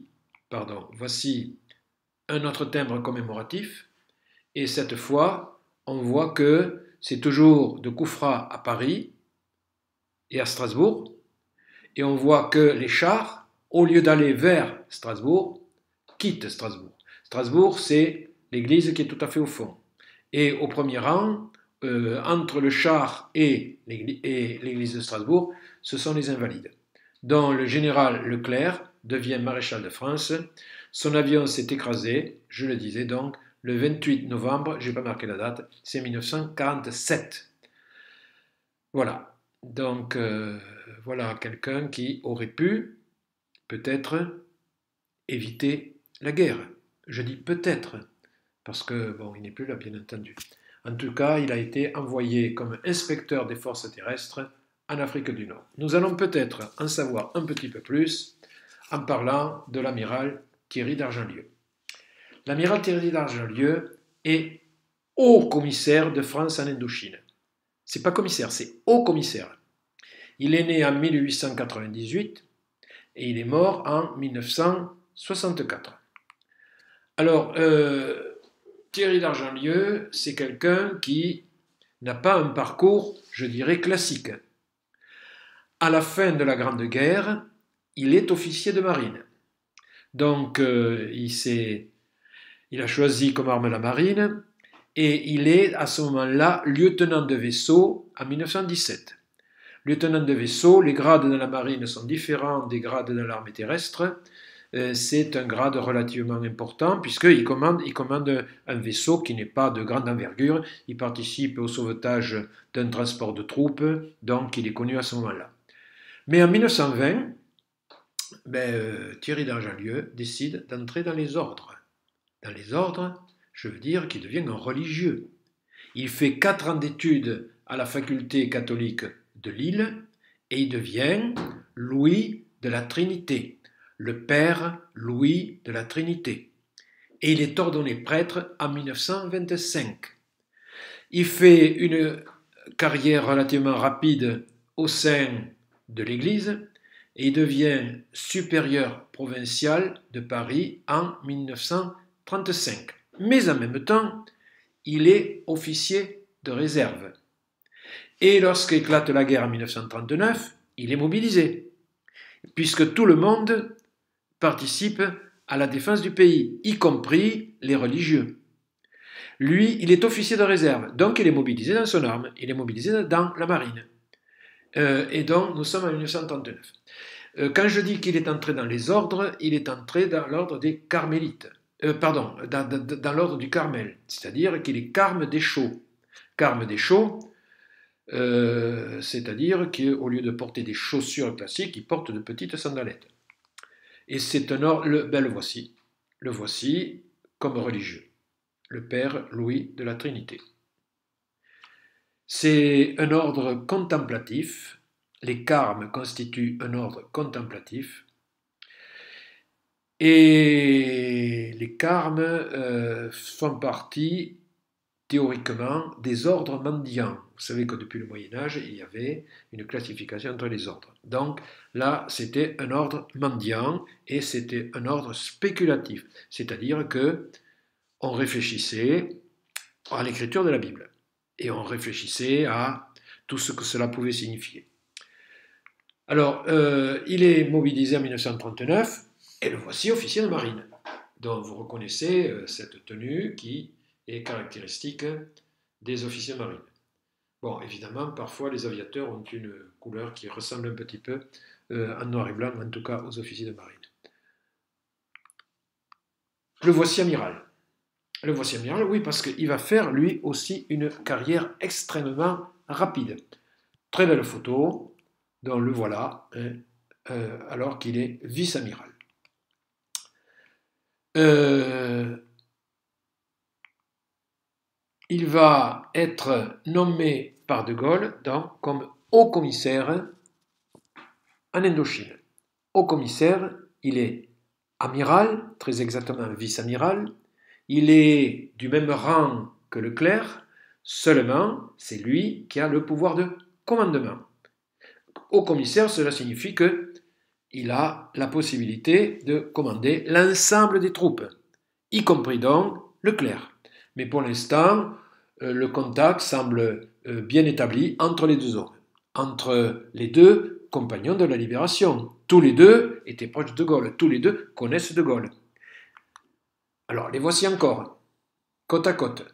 Speaker 1: un autre timbre commémoratif et cette fois on voit que c'est toujours de Koufra à Paris et à Strasbourg. Et on voit que les chars, au lieu d'aller vers Strasbourg, quittent Strasbourg. Strasbourg, c'est l'église qui est tout à fait au fond. Et au premier rang, entre le char et l'église de Strasbourg, ce sont les Invalides, dont le général Leclerc devient maréchal de France. Son avion s'est écrasé, je le disais donc, le 28 novembre, je n'ai pas marqué la date, c'est 1947. Voilà, donc voilà quelqu'un qui aurait pu peut-être éviter la guerre. Je dis peut-être, parce que, bon, il n'est plus là, bien entendu. En tout cas, il a été envoyé comme inspecteur des forces terrestres en Afrique du Nord. Nous allons peut-être en savoir un petit peu plus en parlant de l'amiral Thierry d'Argentlieu. L'amiral Thierry d'Argentlieu est haut commissaire de France en Indochine. C'est pas commissaire, c'est haut commissaire. Il est né en 1898 et il est mort en 1964. Alors, Thierry d'Argentlieu, c'est quelqu'un qui n'a pas un parcours, je dirais, classique. À la fin de la Grande Guerre, il est officier de marine. Donc, il a choisi comme arme la marine et il est à ce moment-là lieutenant de vaisseau en 1917. Lieutenant de vaisseau, les grades dans la marine sont différents des grades dans l'armée terrestre. C'est un grade relativement important puisqu'il commande un vaisseau qui n'est pas de grande envergure. Il participe au sauvetage d'un transport de troupes, donc il est connu à ce moment-là. Mais en 1920, Thierry d'Argentlieu décide d'entrer dans les ordres. Dans les ordres, je veux dire qu'il devient un religieux. Il fait 4 ans d'études à la faculté catholique de Lille et il devient Louis de la Trinité, le père Louis de la Trinité. Et il est ordonné prêtre en 1925. Il fait une carrière relativement rapide au sein de l'Église et il devient supérieur provincial de Paris en 1935. Mais en même temps, il est officier de réserve. Et lorsqu'éclate la guerre en 1939, il est mobilisé, puisque tout le monde participe à la défense du pays, y compris les religieux. Lui, il est officier de réserve, donc il est mobilisé dans son arme, il est mobilisé dans la marine. Et donc, nous sommes en 1939. Quand je dis qu'il est entré dans les ordres, il est entré dans l'ordre des carmélites. Dans l'ordre du Carmel, c'est-à-dire qu'il est carme des chaux. Carme des chaux, c'est-à-dire qu'au lieu de porter des chaussures classiques, il porte de petites sandalettes. Et c'est un ordre, le voici comme religieux, le père Louis de la Trinité. C'est un ordre contemplatif, les carmes constituent un ordre contemplatif, et les carmes font partie, théoriquement, des ordres mendiants. Vous savez que depuis le Moyen-Âge, il y avait une classification entre les ordres. Donc là, c'était un ordre mendiant et c'était un ordre spéculatif, c'est-à-dire que on réfléchissait à l'écriture de la Bible et on réfléchissait à tout ce que cela pouvait signifier. Alors, il est mobilisé en 1939 et le voici officier de marine. Donc vous reconnaissez cette tenue qui est caractéristique des officiers de marine. Bon, évidemment, parfois les aviateurs ont une couleur qui ressemble un petit peu en noir et blanc, en tout cas aux officiers de marine. Le voici amiral. Le voici amiral, oui, parce qu'il va faire lui aussi une carrière extrêmement rapide. Très belle photo, dont le voilà, alors qu'il est vice-amiral. Il va être nommé par De Gaulle comme haut commissaire en Indochine. Haut commissaire, il est amiral, très exactement vice-amiral. Il est du même rang que Leclerc, seulement c'est lui qui a le pouvoir de commandement. Haut commissaire, cela signifie qu'il a la possibilité de commander l'ensemble des troupes, y compris donc Leclerc. Mais pour l'instant, le contact semble bien établie entre les deux hommes, entre les deux compagnons de la libération. Tous les deux étaient proches de Gaulle, tous les deux connaissent de Gaulle. Alors, les voici encore, côte à côte.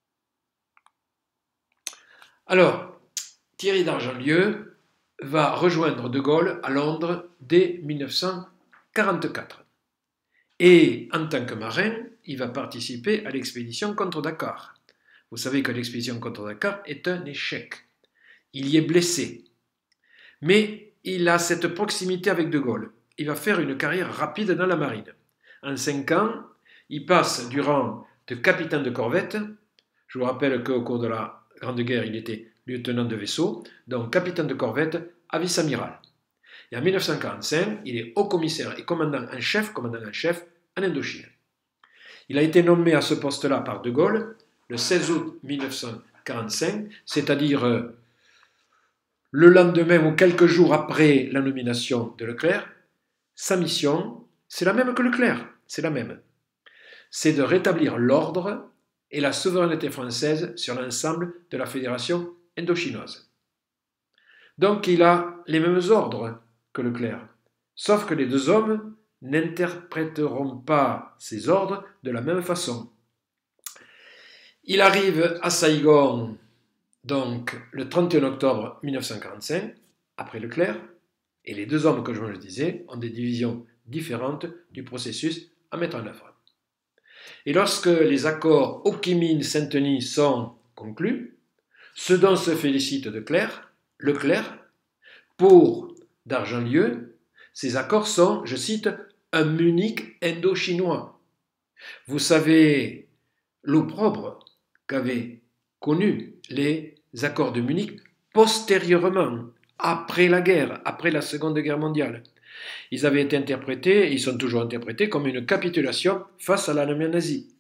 Speaker 1: Alors, Thierry d'Argentlieu va rejoindre de Gaulle à Londres dès 1944. Et en tant que marin, il va participer à l'expédition contre Dakar. Vous savez que l'expédition contre Dakar est un échec. Il y est blessé. Mais il a cette proximité avec de Gaulle. Il va faire une carrière rapide dans la marine. En 5 ans, il passe du rang de capitaine de corvette. Je vous rappelle qu'au cours de la Grande Guerre, il était lieutenant de vaisseau, donc capitaine de corvette à vice-amiral. Et en 1945, il est haut-commissaire et commandant en chef en Indochine. Il a été nommé à ce poste-là par de Gaulle le 16 août 1945, c'est-à-dire le lendemain ou quelques jours après la nomination de Leclerc. Sa mission, c'est la même que Leclerc, c'est la même. C'est de rétablir l'ordre et la souveraineté française sur l'ensemble de la fédération indochinoise. Donc il a les mêmes ordres que Leclerc, sauf que les deux hommes n'interpréteront pas ces ordres de la même façon. Il arrive à Saigon donc le 31 octobre 1945, après Leclerc, et les deux hommes, comme je vous le disais, ont des divisions différentes du processus à mettre en œuvre. Et lorsque les accords Ho Chi Minh-Saint-Denis sont conclus, ce dont se félicite Leclerc, pour d'Argentlieu, ces accords sont, je cite, un Munich indo-chinois. Vous savez l'opprobre qu'avaient connu les accords de Munich postérieurement, après la guerre, après la Seconde Guerre mondiale. Ils avaient été interprétés, ils sont toujours interprétés, comme une capitulation face à l'Allemagne nazie.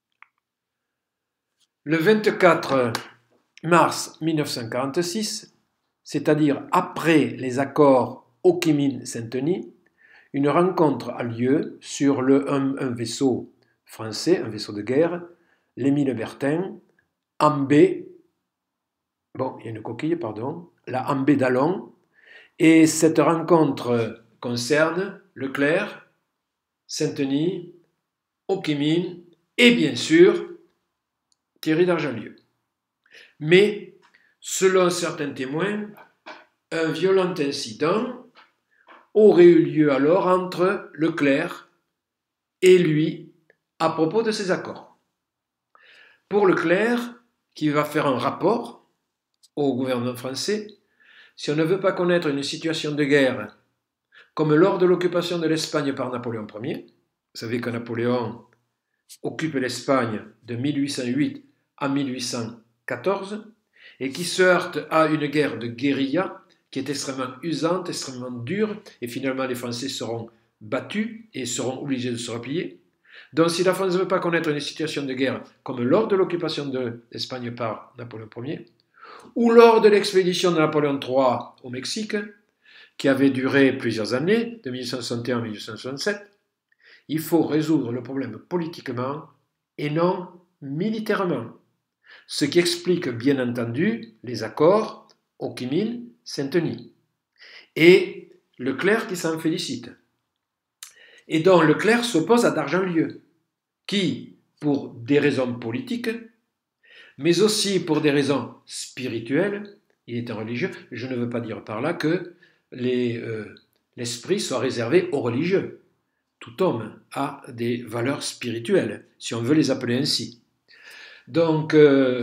Speaker 1: Le 24 mars 1946, c'est-à-dire après les accords Ho Chi Minh-Saint-Denis, une rencontre a lieu sur un vaisseau français, un vaisseau de guerre, l'Émile Bertin, Ambé, il y a une coquille, pardon, la Ambé d'Allon, et cette rencontre concerne Leclerc, Saint-Denis, Ho Chi Minh et bien sûr Thierry d'Argentlieu. Mais, selon certains témoins, un violent incident aurait eu lieu alors entre Leclerc et lui à propos de ces accords. Pour Leclerc, qui va faire un rapport au gouvernement français, si on ne veut pas connaître une situation de guerre comme lors de l'occupation de l'Espagne par Napoléon Ier, vous savez que Napoléon occupe l'Espagne de 1808 à 1814 et qui se heurte à une guerre de guérilla qui est extrêmement usante, extrêmement dure, et finalement les Français seront battus et seront obligés de se replier. Donc si la France ne veut pas connaître une situation de guerre comme lors de l'occupation de l'Espagne par Napoléon Ier, ou lors de l'expédition de Napoléon III au Mexique, qui avait duré plusieurs années, de 1861 à 1867, il faut résoudre le problème politiquement et non militairement. Ce qui explique bien entendu les accords Ho Chi Minh-Saint-Denis. Et Leclerc qui s'en félicite. Et donc Leclerc s'oppose à d'Argentlieu, qui, pour des raisons politiques, mais aussi pour des raisons spirituelles, il était religieux, je ne veux pas dire par là que l'esprit soit réservé aux religieux. Tout homme a des valeurs spirituelles, si on veut les appeler ainsi. Donc,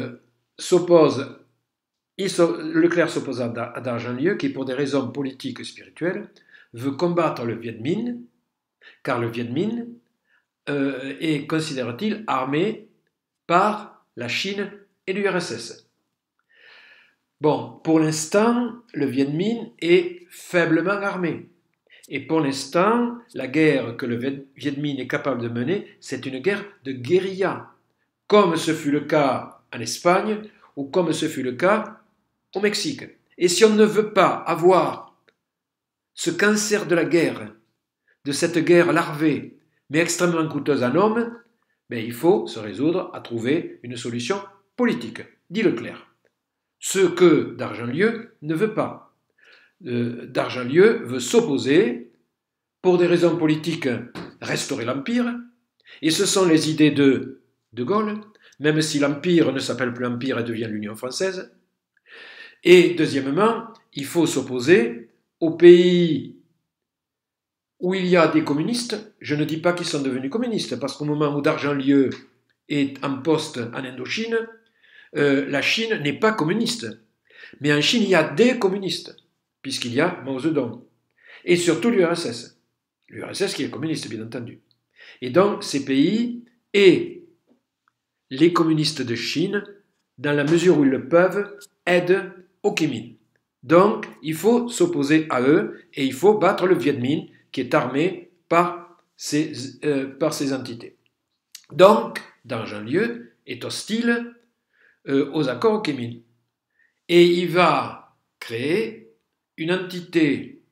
Speaker 1: Leclerc s'oppose à d'Argentlieu, qui, pour des raisons politiques et spirituelles, veut combattre le Viet Minh, car le Viet Minh est, considère-t-il, armé par la Chine et l'URSS. Bon, pour l'instant, le Viet Minh est faiblement armé. Et pour l'instant, la guerre que le Viet Minh est capable de mener, c'est une guerre de guérilla, comme ce fut le cas en Espagne ou comme ce fut le cas au Mexique. Et si on ne veut pas avoir ce cancer de la guerre, de cette guerre larvée, mais extrêmement coûteuse en hommes, il faut se résoudre à trouver une solution politique, dit Leclerc. Ce que Dargent-Lieu ne veut pas. Dargent-Lieu veut s'opposer, pour des raisons politiques, restaurer l'Empire, et ce sont les idées de Gaulle, même si l'Empire ne s'appelle plus Empire et devient l'Union française. Et deuxièmement, il faut s'opposer aux pays où il y a des communistes. Je ne dis pas qu'ils sont devenus communistes, parce qu'au moment où Dargent-Lieu est en poste en Indochine, la Chine n'est pas communiste. Mais en Chine, il y a des communistes, puisqu'il y a Mao Zedong. Et surtout l'URSS. L'URSS qui est communiste, bien entendu. Et donc, ces pays et les communistes de Chine, dans la mesure où ils le peuvent, aident Ho Chi Minh. Donc, il faut s'opposer à eux et il faut battre le Viet Minh qui est armé par ces entités. Donc, Dargent-Lieu est hostile aux accords Ho Chi Minh. Et il va créer une entité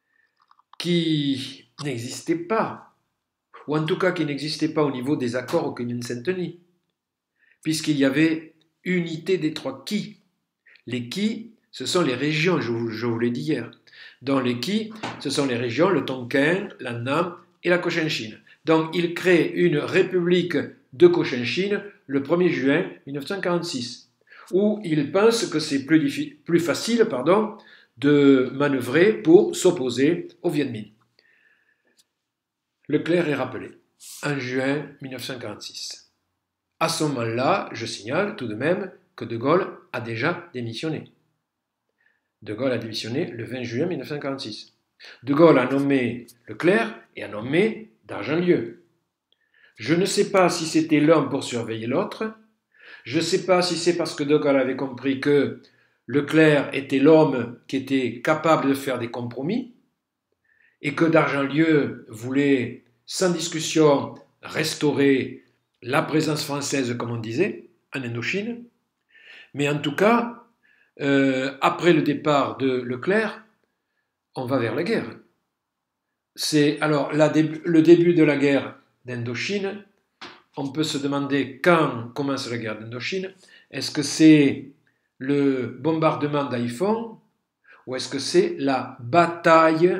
Speaker 1: qui n'existait pas, ou en tout cas qui n'existait pas au niveau des accords Ho Chi Minh-Saint-Denis, puisqu'il y avait unité des trois Qi. Les Qi, ce sont les régions, je vous l'ai dit hier. Dans les Qi, ce sont les régions, le Tonkin, l'Annam et la Cochinchine. Donc il crée une république de Cochinchine le 1er juin 1946, où il pense que c'est plus facile de manœuvrer pour s'opposer au Viet Minh. Leclerc est rappelé en juin 1946. À ce moment-là, je signale tout de même que De Gaulle a déjà démissionné. De Gaulle a démissionné le 20 juin 1946. De Gaulle a nommé Leclerc et a nommé Dargent-Lieu. Je ne sais pas si c'était l'un pour surveiller l'autre. Je ne sais pas si c'est parce que De Gaulle avait compris que Leclerc était l'homme qui était capable de faire des compromis et que Dargent-Lieu voulait, sans discussion, restaurer la présence française, comme on disait, en Indochine. Mais en tout cas, après le départ de Leclerc, on va vers la guerre. Alors le début de la guerre d'Indochine. On peut se demander quand commence la guerre d'Indochine. Est-ce que c'est le bombardement d'Haiphong ou est-ce que c'est la bataille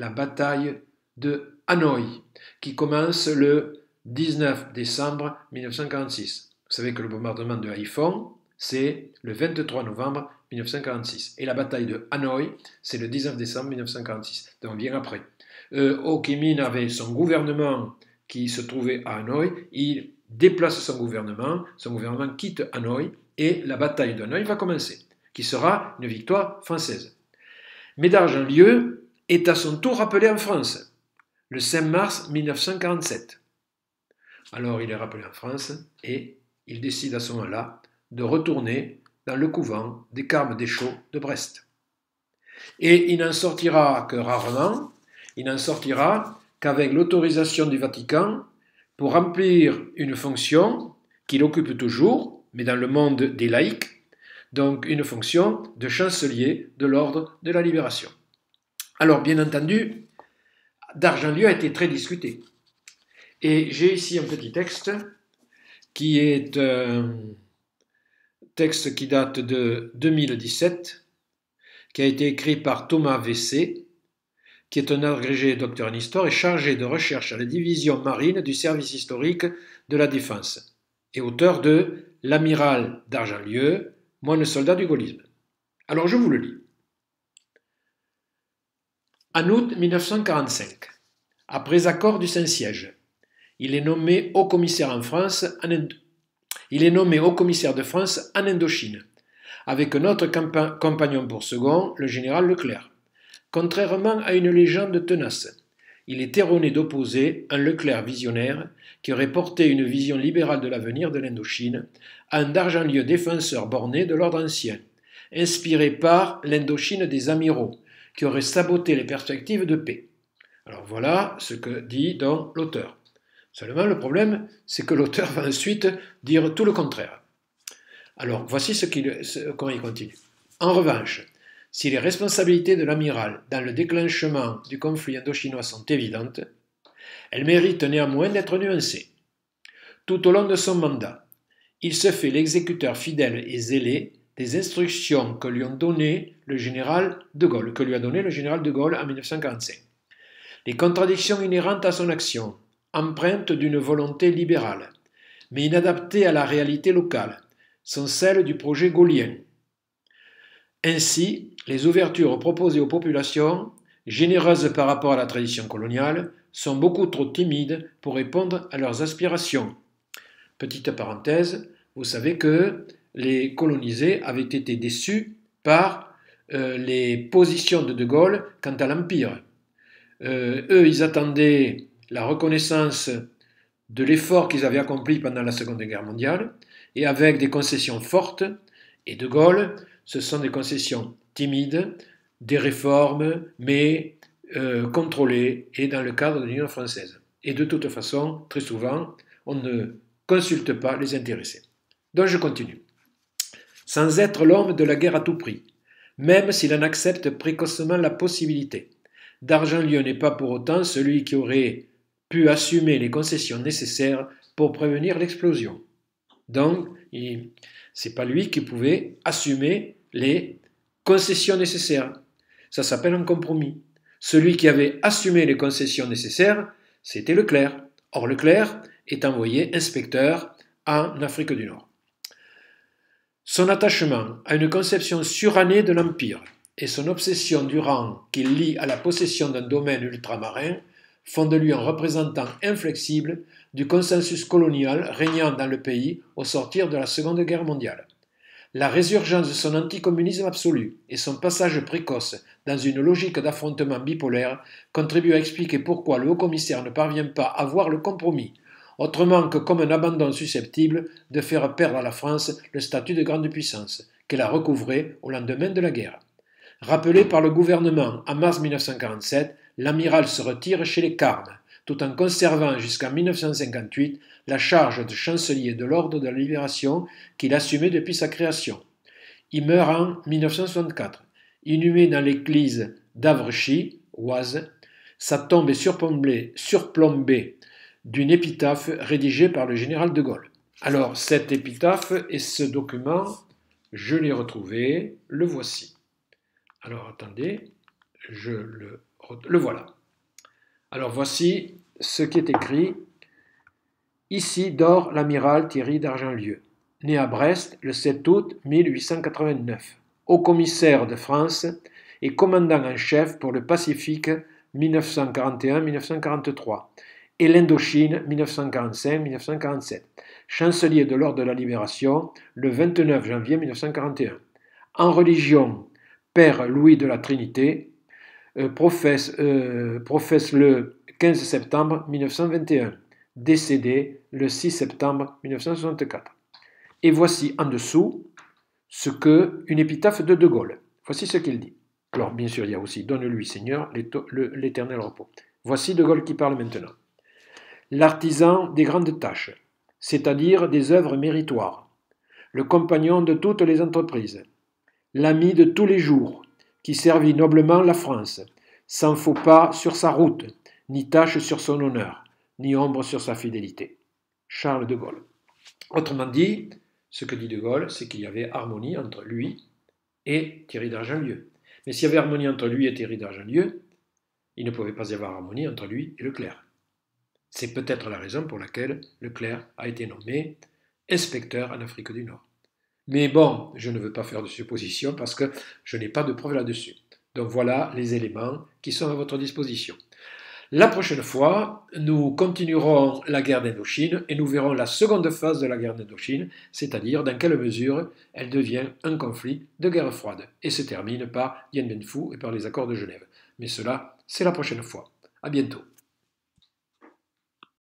Speaker 1: de Hanoï qui commence le 19 décembre 1946. Vous savez que le bombardement de Haiphong, c'est le 23 novembre 1946. Et la bataille de Hanoï, c'est le 19 décembre 1946, donc bien après. Ho Chi Minh avait son gouvernement qui se trouvait à Hanoï, il déplace son gouvernement quitte Hanoï, et la bataille de Hanoï va commencer, qui sera une victoire française. Mais Dargent-Lieu est à son tour rappelé en France, le 5 mars 1947. Alors il est rappelé en France, et il décide à ce moment-là de retourner dans le couvent des Carmes Deschaux de Brest. Et il n'en sortira que rarement, il n'en sortira qu'avec l'autorisation du Vatican pour remplir une fonction qu'il occupe toujours, mais dans le monde des laïcs, donc une fonction de chancelier de l'ordre de la Libération. Alors, bien entendu, Dargent-Lieu a été très discuté. Et j'ai ici un petit texte qui est un texte qui date de 2017, qui a été écrit par Thomas Vessé, qui est un agrégé docteur en histoire et chargé de recherche à la division marine du service historique de la défense, et auteur de L'amiral Dargent-Lieu, moine soldat du gaullisme. Alors je vous le lis. En août 1945, après accord du Saint-Siège, il est nommé haut-commissaire de France en Indochine, avec un autre compagnon pour second, le général Leclerc. Contrairement à une légende tenace, il est erroné d'opposer un Leclerc visionnaire qui aurait porté une vision libérale de l'avenir de l'Indochine à un Dargent-Lieu défenseur borné de l'ordre ancien, inspiré par l'Indochine des amiraux, qui aurait saboté les perspectives de paix. Alors voilà ce que dit donc l'auteur. Seulement le problème, c'est que l'auteur va ensuite dire tout le contraire. Alors voici comment il continue. En revanche, si les responsabilités de l'amiral dans le déclenchement du conflit indochinois sont évidentes, elles méritent néanmoins d'être nuancées. Tout au long de son mandat, il se fait l'exécuteur fidèle et zélé des instructions que lui a donné le général de Gaulle en 1945. Les contradictions inhérentes à son action, empreintes d'une volonté libérale, mais inadaptées à la réalité locale, sont celles du projet gaullien. Ainsi, les ouvertures proposées aux populations, généreuses par rapport à la tradition coloniale, sont beaucoup trop timides pour répondre à leurs aspirations. Petite parenthèse, vous savez que les colonisés avaient été déçus par les positions de De Gaulle quant à l'Empire. Eux, ils attendaient la reconnaissance de l'effort qu'ils avaient accompli pendant la Seconde Guerre mondiale, et avec des concessions fortes, et De Gaulle, ce sont des concessions timides, des réformes, mais contrôlées et dans le cadre de l'Union française. Et de toute façon, très souvent, on ne consulte pas les intéressés. Donc je continue. Sans être l'homme de la guerre à tout prix, même s'il en accepte précocement la possibilité, Dargent-Lieu n'est pas pour autant celui qui aurait pu assumer les concessions nécessaires pour prévenir l'explosion. Donc, c'est pas lui qui pouvait assumer les concessions nécessaires. Ça s'appelle un compromis. Celui qui avait assumé les concessions nécessaires, c'était Leclerc. Or, Leclerc est envoyé inspecteur en Afrique du Nord. Son attachement à une conception surannée de l'Empire et son obsession du rang qu'il lie à la possession d'un domaine ultramarin font de lui un représentant inflexible du consensus colonial régnant dans le pays au sortir de la Seconde Guerre mondiale. La résurgence de son anticommunisme absolu et son passage précoce dans une logique d'affrontement bipolaire contribuent à expliquer pourquoi le haut-commissaire ne parvient pas à voir le compromis, autrement que comme un abandon susceptible de faire perdre à la France le statut de grande puissance qu'elle a recouvré au lendemain de la guerre. Rappelé par le gouvernement en mars 1947, l'amiral se retire chez les Carmes, tout en conservant jusqu'en 1958 la charge de chancelier de l'Ordre de la Libération qu'il assumait depuis sa création. Il meurt en 1964, inhumé dans l'église d'Avrechy, Oise. Sa tombe est surplombée d'une épitaphe rédigée par le général de Gaulle. Alors, cette épitaphe et ce document, je l'ai retrouvé, le voici. Alors, attendez, le voilà. Alors, voici ce qui est écrit. Ici dort l'amiral Thierry Dargent-Lieu, né à Brest le 7 août 1889, haut-commissaire de France et commandant en chef pour le Pacifique 1941-1943 et l'Indochine 1945-1947, chancelier de l'Ordre de la Libération le 29 janvier 1941. En religion, Père Louis de la Trinité, professe le 15 septembre 1921, décédé le 6 septembre 1964. Et voici en dessous ce que une épitaphe de De Gaulle. Voici ce qu'il dit. Alors bien sûr, il y a aussi « Donne-lui, Seigneur, l'éternel repos ». Voici De Gaulle qui parle maintenant. L'artisan des grandes tâches, c'est-à-dire des œuvres méritoires, le compagnon de toutes les entreprises, l'ami de tous les jours, qui servit noblement la France, sans faux pas sur sa route, ni tache sur son honneur, ni ombre sur sa fidélité. Charles de Gaulle. Autrement dit, ce que dit De Gaulle, c'est qu'il y avait harmonie entre lui et Thierry Dargent-Lieu. Mais s'il y avait harmonie entre lui et Thierry Dargent-Lieu, il ne pouvait pas y avoir harmonie entre lui et Leclerc. C'est peut-être la raison pour laquelle Leclerc a été nommé inspecteur en Afrique du Nord. Mais bon, je ne veux pas faire de suppositions parce que je n'ai pas de preuves là-dessus. Donc voilà les éléments qui sont à votre disposition. La prochaine fois, nous continuerons la guerre d'Indochine et nous verrons la seconde phase de la guerre d'Indochine, c'est-à-dire dans quelle mesure elle devient un conflit de guerre froide et se termine par Dien Bien Phu et par les accords de Genève. Mais cela, c'est la prochaine fois. À bientôt.